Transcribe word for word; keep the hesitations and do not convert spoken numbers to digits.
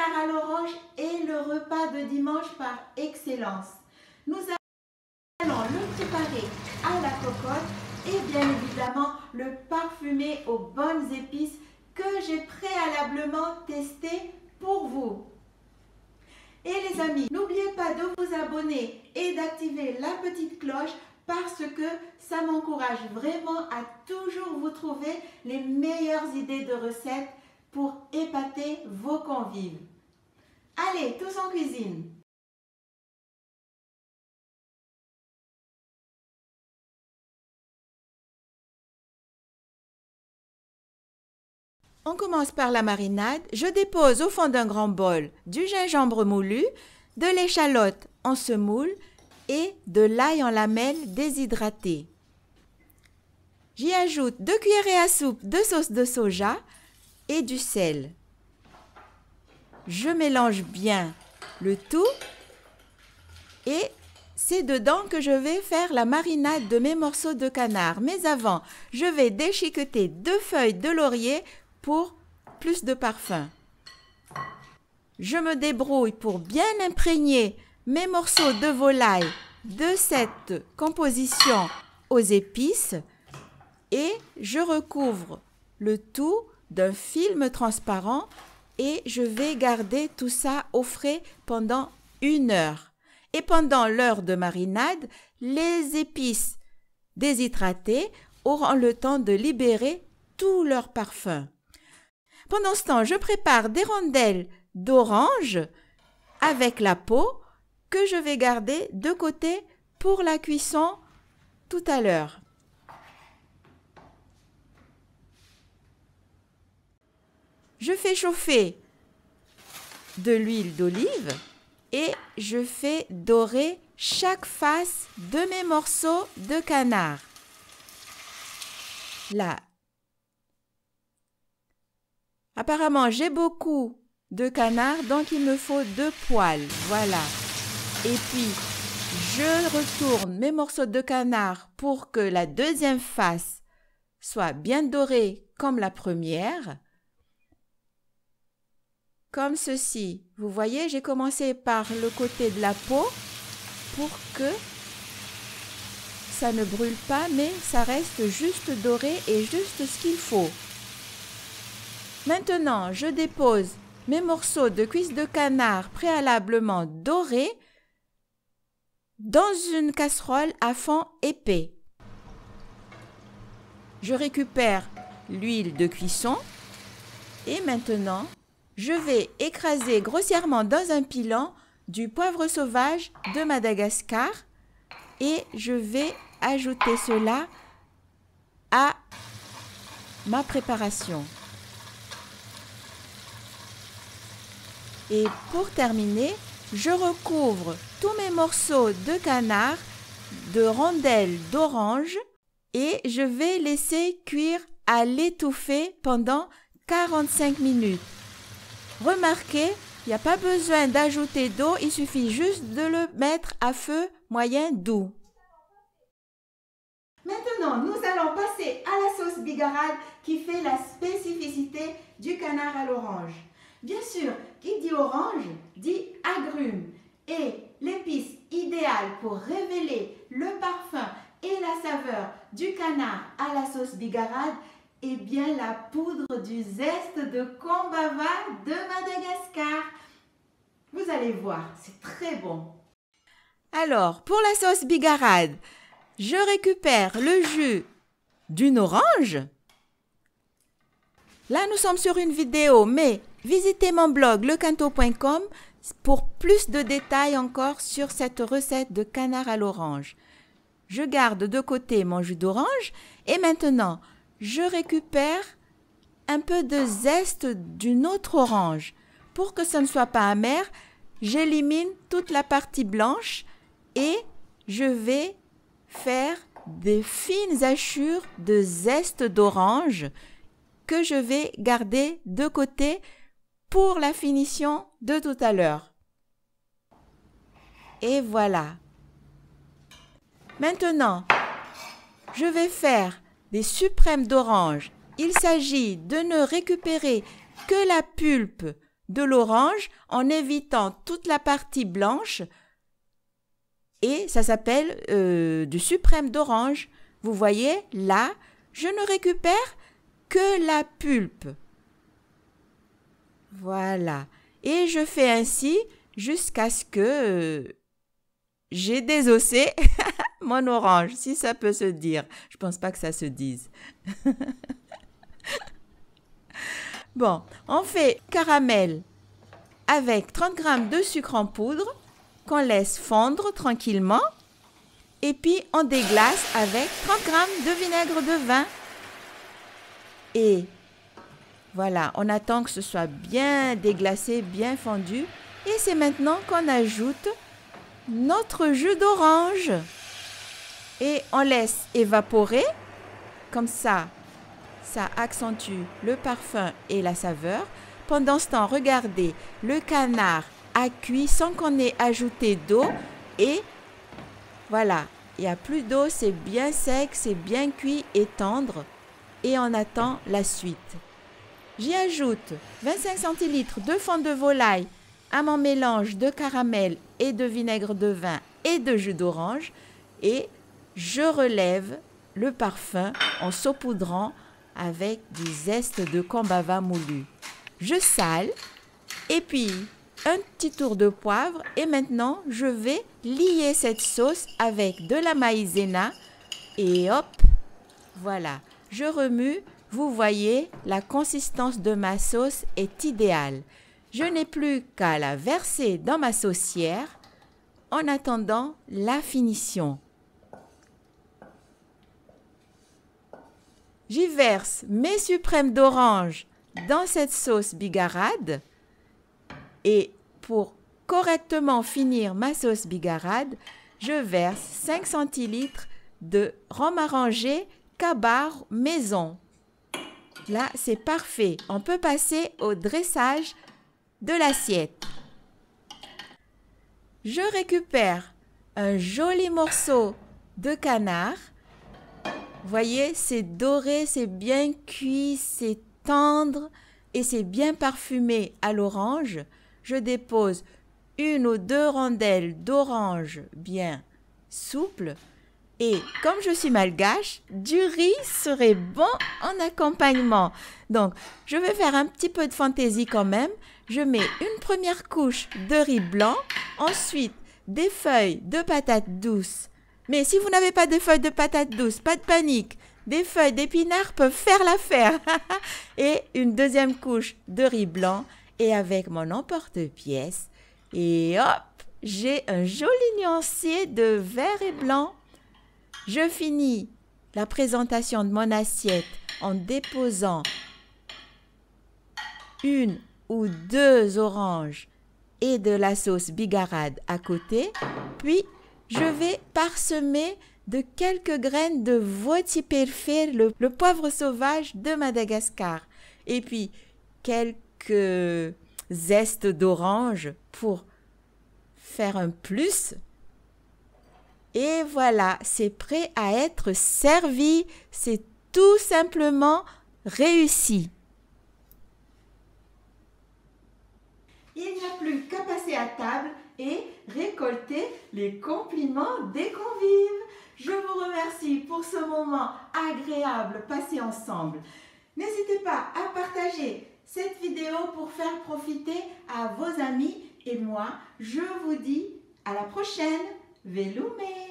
canard à l'orange est le repas de dimanche par excellence. Nous allons le préparer à la cocotte et bien évidemment le parfumer aux bonnes épices que j'ai préalablement testé pour vous. Et les amis, n'oubliez pas de vous abonner et d'activer la petite cloche parce que ça m'encourage vraiment à toujours vous trouver les meilleures idées de recettes pour épater vos convives. Allez, tous en cuisine! On commence par la marinade. Je dépose au fond d'un grand bol du gingembre moulu, de l'échalote en semoule et de l'ail en lamelles déshydraté. J'y ajoute deux cuillerées à soupe de sauce de soja et du sel. Je mélange bien le tout et c'est dedans que je vais faire la marinade de mes morceaux de canard. Mais avant, je vais déchiqueter deux feuilles de laurier pour plus de parfum. Je me débrouille pour bien imprégner mes morceaux de volaille de cette composition aux épices et je recouvre le tout d'un film transparent et je vais garder tout ça au frais pendant une heure. Et pendant l'heure de marinade, les épices déshydratées auront le temps de libérer tout leur parfum. Pendant ce temps, je prépare des rondelles d'orange avec la peau que je vais garder de côté pour la cuisson tout à l'heure. Je fais chauffer de l'huile d'olive et je fais dorer chaque face de mes morceaux de canard. Là. Apparemment, j'ai beaucoup de canard, donc il me faut deux poêles. Voilà. Et puis, je retourne mes morceaux de canard pour que la deuxième face soit bien dorée comme la première. Comme ceci. Vous voyez, j'ai commencé par le côté de la peau pour que ça ne brûle pas, mais ça reste juste doré et juste ce qu'il faut. Maintenant, je dépose mes morceaux de cuisses de canard préalablement dorés dans une casserole à fond épais. Je récupère l'huile de cuisson et maintenant, je vais écraser grossièrement dans un pilon du poivre sauvage de Madagascar et je vais ajouter cela à ma préparation. Et pour terminer, je recouvre tous mes morceaux de canard de rondelles d'orange et je vais laisser cuire à l'étouffée pendant quarante-cinq minutes. Remarquez, il n'y a pas besoin d'ajouter d'eau, il suffit juste de le mettre à feu moyen doux. Maintenant, nous allons passer à la sauce bigarade qui fait la spécificité du canard à l'orange. Bien sûr, qui dit orange dit agrumes et l'épice idéale pour révéler le parfum et la saveur du canard à la sauce bigarade est bien la poudre du zeste de Combava de Madagascar. Vous allez voir, c'est très bon. Alors, pour la sauce bigarade, je récupère le jus d'une orange. Là, nous sommes sur une vidéo, mais visitez mon blog le canto point com pour plus de détails encore sur cette recette de canard à l'orange. Je garde de côté mon jus d'orange et maintenant, je récupère un peu de zeste d'une autre orange. Pour que ça ne soit pas amer, j'élimine toute la partie blanche et je vais faire des fines hachures de zeste d'orange que je vais garder de côté pour la finition de tout à l'heure. Et voilà. Maintenant, je vais faire des suprêmes d'orange. Il s'agit de ne récupérer que la pulpe de l'orange en évitant toute la partie blanche et ça s'appelle euh, du suprême d'orange. Vous voyez, là, je ne récupère que la pulpe. Voilà. Et je fais ainsi jusqu'à ce que euh, j'ai désossé mon orange, si ça peut se dire. Je ne pense pas que ça se dise. Bon, on fait caramel avec trente grammes de sucre en poudre qu'on laisse fondre tranquillement et puis on déglace avec trente grammes de vinaigre de vin. Et voilà, on attend que ce soit bien déglacé, bien fondu. Et c'est maintenant qu'on ajoute notre jus d'orange. Et on laisse évaporer. Comme ça, ça accentue le parfum et la saveur. Pendant ce temps, regardez, le canard a cuit sans qu'on ait ajouté d'eau. Et voilà, il n'y a plus d'eau, c'est bien sec, c'est bien cuit et tendre. Et on attend la suite. J'y ajoute vingt-cinq centilitres de fond de volaille à mon mélange de caramel et de vinaigre de vin et de jus d'orange et je relève le parfum en saupoudrant avec du zeste de combava moulu. Je sale et puis un petit tour de poivre et maintenant je vais lier cette sauce avec de la maïzena et hop, voilà, je remue. Vous voyez, la consistance de ma sauce est idéale. Je n'ai plus qu'à la verser dans ma saucière en attendant la finition. J'y verse mes suprêmes d'orange dans cette sauce bigarade et pour correctement finir ma sauce bigarade, je verse cinq centilitres de rhum arrangé Kabar maison. Là, c'est parfait. On peut passer au dressage de l'assiette. Je récupère un joli morceau de canard. Vous voyez, c'est doré, c'est bien cuit, c'est tendre et c'est bien parfumé à l'orange. Je dépose une ou deux rondelles d'orange bien souples. Et comme je suis malgache, du riz serait bon en accompagnement. Donc, je vais faire un petit peu de fantaisie quand même. Je mets une première couche de riz blanc, ensuite des feuilles de patates douces. Mais si vous n'avez pas de feuilles de patates douces, pas de panique. Des feuilles d'épinards peuvent faire l'affaire. Et une deuxième couche de riz blanc. Et avec mon emporte-pièce, et hop, j'ai un joli nuancier de vert et blanc. Je finis la présentation de mon assiette en déposant une ou deux oranges et de la sauce bigarade à côté. Puis, je vais parsemer de quelques graines de voti-perfet, le, le poivre sauvage de Madagascar. Et puis, quelques zestes d'orange pour faire un plus. Et voilà, c'est prêt à être servi. C'est tout simplement réussi. Il n'y a plus qu'à passer à table et récolter les compliments des convives. Je vous remercie pour ce moment agréable passé ensemble. N'hésitez pas à partager cette vidéo pour faire profiter à vos amis. Et moi, je vous dis à la prochaine. Velume!